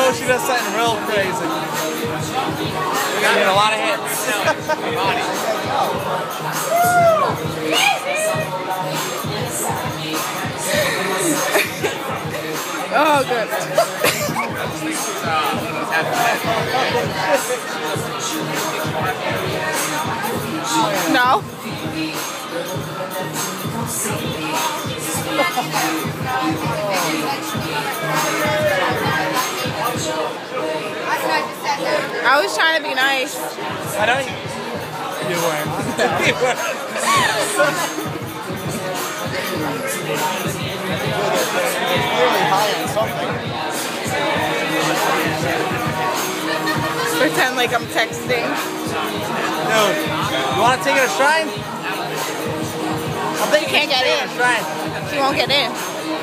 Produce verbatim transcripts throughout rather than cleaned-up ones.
know she does something real crazy. We got a lot of hits. Oh, good. No. I was trying to be nice. I don't. You weren't. You weren't. Really high on something. Pretend like I'm texting. Dude, you want to take it a shrine? I think You can't get in. A shrine. She won't get in.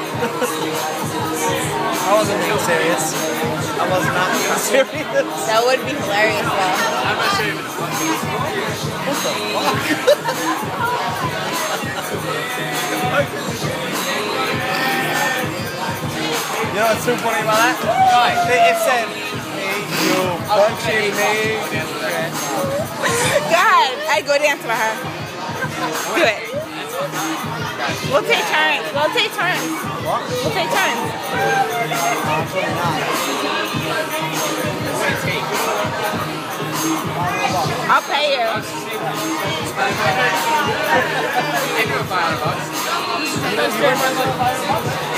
I wasn't being serious. I was not being serious. That would be hilarious, though. I'm not serious. What the fuck? You know what's so funny about that? Right. It said, hey, you punching me. Go ahead. I'd go dance with her. Do it. We'll take turns. We'll take turns. What? We'll take turns. Absolutely not. I'll pay you. I do a five bucks.